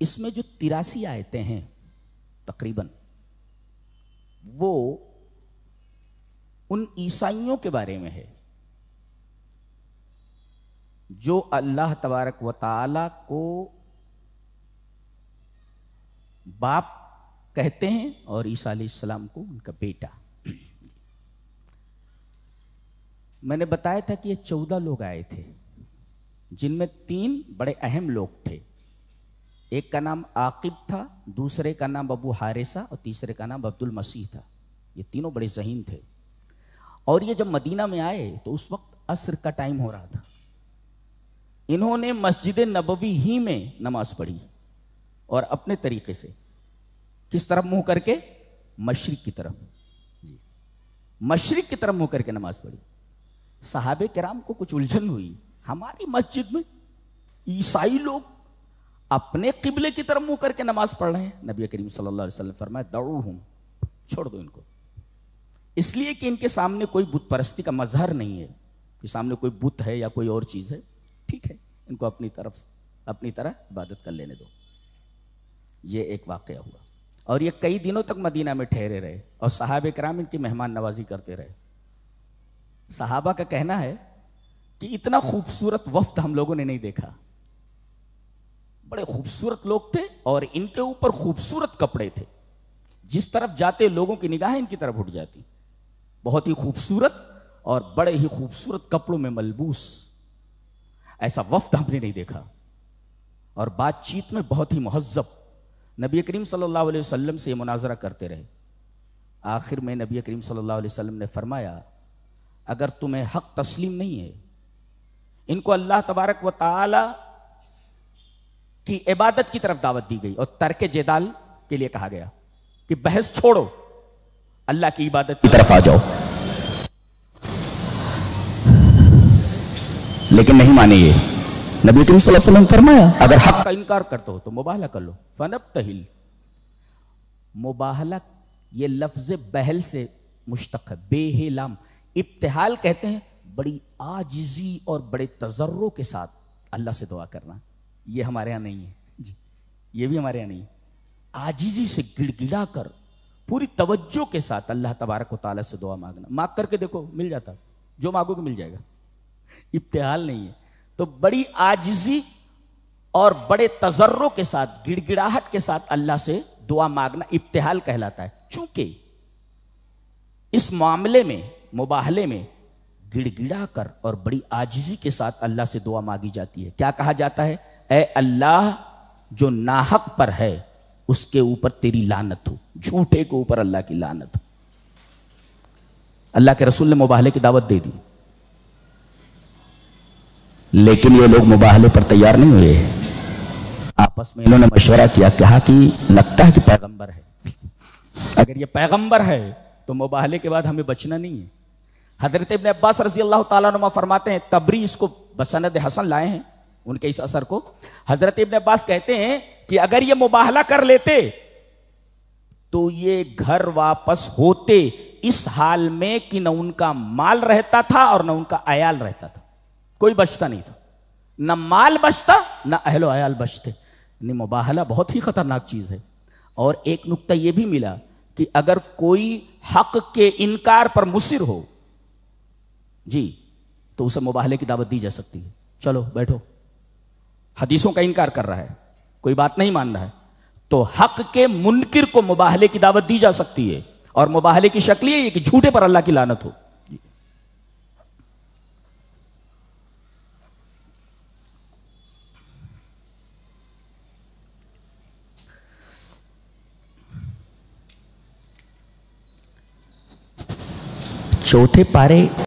اس میں جو 83 آیتیں ہیں تقریباً، وہ ان عیسائیوں کے بارے میں ہے جو اللہ تبارک و تعالی کو باپ کہتے ہیں اور عیسیٰ علیہ السلام کو ان کا بیٹا۔ میں نے بتایا تھا کہ یہ 14 لوگ آئے تھے، جن میں 3 بڑے اہم لوگ تھے۔ ایک کا نام عاقب تھا، دوسرے کا نام ابو حارثہ اور تیسرے کا نام عبد المسیح تھا۔ یہ تینوں بڑے ذہین تھے، اور یہ جب مدینہ میں آئے تو اس وقت عصر کا ٹائم ہو رہا تھا۔ انہوں نے مسجد نبوی ہی میں نماز پڑھی، اور اپنے طریقے سے کس طرف منہ کر کے؟ مشرق کی طرف، مشرق کی طرف منہ کر کے نماز پڑھی۔ صحابہ کرام کو کچھ الجھن ہوئی، ہماری مسجد میں عیسائی لوگ اپنے قبلے کی طرف منہ کر کے نماز پڑھ رہے ہیں۔ نبی کریم صلی اللہ علیہ وسلم فرمایا دعوہم، چھوڑ دو ان کو، اس لیے کہ ان کے سامنے کوئی بت پرستی کا مظہر نہیں ہے، کہ سامنے کوئی بت ہے یا کوئی اور چیز ہے، ٹھیک ہے، ان کو اپنی طرح عبادت کر لینے دو۔ یہ ایک واقعہ ہوا، اور یہ کئی دنوں تک مدینہ میں ٹھہرے رہے، اور صحابہ کرام ان کی مہمان نوازی کرتے رہے۔ صحابہ کا کہنا ہے کہ اتنا خوبصورت وفد ہم لوگوں نے نہیں دیکھا، بڑے خوبصورت لوگ تھے، اور ان کے اوپر خوبصورت کپڑے تھے، جس طرف جاتے لوگوں کی نگاہیں ان کی طرف اٹھ جاتی، بہت ہی خوبصورت اور بڑے ہی خوبصورت کپڑوں میں ملبوس، ایسا وفد ہم نے نہیں دیکھا، اور بات چیت میں بہت ہی مہذب۔ نبی کریم صلی اللہ علیہ وسلم سے یہ مناظرہ کرتے رہے۔ آخر میں نبی کریم صلی اللہ علیہ وسلم نے فرمایا اگر تمہیں حق تسلیم نہیں ہے، ان کو اللہ تبارک و تعالی کی عبادت کی طرف دعوت دی گئی، اور ترک جدال کے لیے کہا گیا کہ بحث چھوڑو، اللہ کی عبادت کی طرف آ جاؤ، لیکن نہیں مانے یہ۔ نبی کریم صلی اللہ علیہ وسلم فرمایا اگر حق کا انکار کرتے ہو تو مباہلہ کر لو، فنبتہل۔ مباہلہ یہ لفظ بہل سے مشتق ہے، بے ہے لام۔ ابتحال کہتے ہیں بڑی عاجزی اور بڑے تضرع کے ساتھ اللہ سے دعا کرنا۔ یہ ہمارے ہاں نہیں ہے جی، یہ بھی ہمارے ہاں نہیں ہے۔ عاجزی سے گڑ گڑا کر پوری توجہ کے ساتھ اللہ تبارک و تعالیٰ سے دعا مانگنا۔ مانگ کر کے دیکھو، مل جاتا، جو مانگو گے مل جائے گا، ابتحال نہیں ہے۔ تو بڑی عاجزی اور بڑے تضرع کے ساتھ، گڑ گڑاہٹ کے ساتھ اللہ سے دعا مانگنا ابتحال کہلاتا ہے۔ چونکہ اس معاملے میں، مباہلے میں گڑ گڑا کر اور بڑی عاجزی کے ساتھ اللہ سے دعا مانگی جاتی ہے۔ کیا کہا جاتا ہے؟ اے اللہ، جو ناحق پر ہے اس کے اوپر تیری لعنت ہو، جھوٹے کے اوپر اللہ کی لعنت ہو۔ اللہ کے رسول نے مباہلے کی دعوت دے دی، لیکن یہ لوگ مباہلے پر تیار نہیں ہوئے۔ آپس میں انہوں نے مشورہ کیا، کہا کہ لگتا ہے کہ پیغمبر ہے، اگر یہ پیغمبر ہے تو مباہلے کے بعد ہمیں بچنا نہیں ہے۔ حضرت ابن عباس رضی اللہ تعالیٰ عنہ فرماتے ہیں، تبری اس کو بسند حسن لائے ہیں، ان کے اس اثر کو۔ حضرت ابن عباس کہتے ہیں کہ اگر یہ مباہلہ کر لیتے تو یہ گھر واپس ہوتے اس حال میں کہ نہ ان کا مال رہتا تھا اور نہ ان کا عیال رہتا تھا، کوئی بچتا نہیں تھا، نہ مال بچتا نہ اہل و عیال بچتے۔ یعنی مباہلہ بہت ہی خطرناک چیز ہے۔ اور ایک نکتہ یہ بھی ملا کہ اگر کوئی حق کے انکار پر مصر ہو جی، تو اسے مباہلے کی دعوت دی جا سکتی ہے۔ چلو بیٹھو، حدیثوں کا انکار کر رہا ہے، کوئی بات نہیں مان رہا ہے، تو حق کے منکر کو مباہلے کی دعوت دی جا سکتی ہے، اور مباہلے کی شکل یہ ہے کہ جھوٹے پر اللہ کی لعنت ہو۔ چوتھے پارے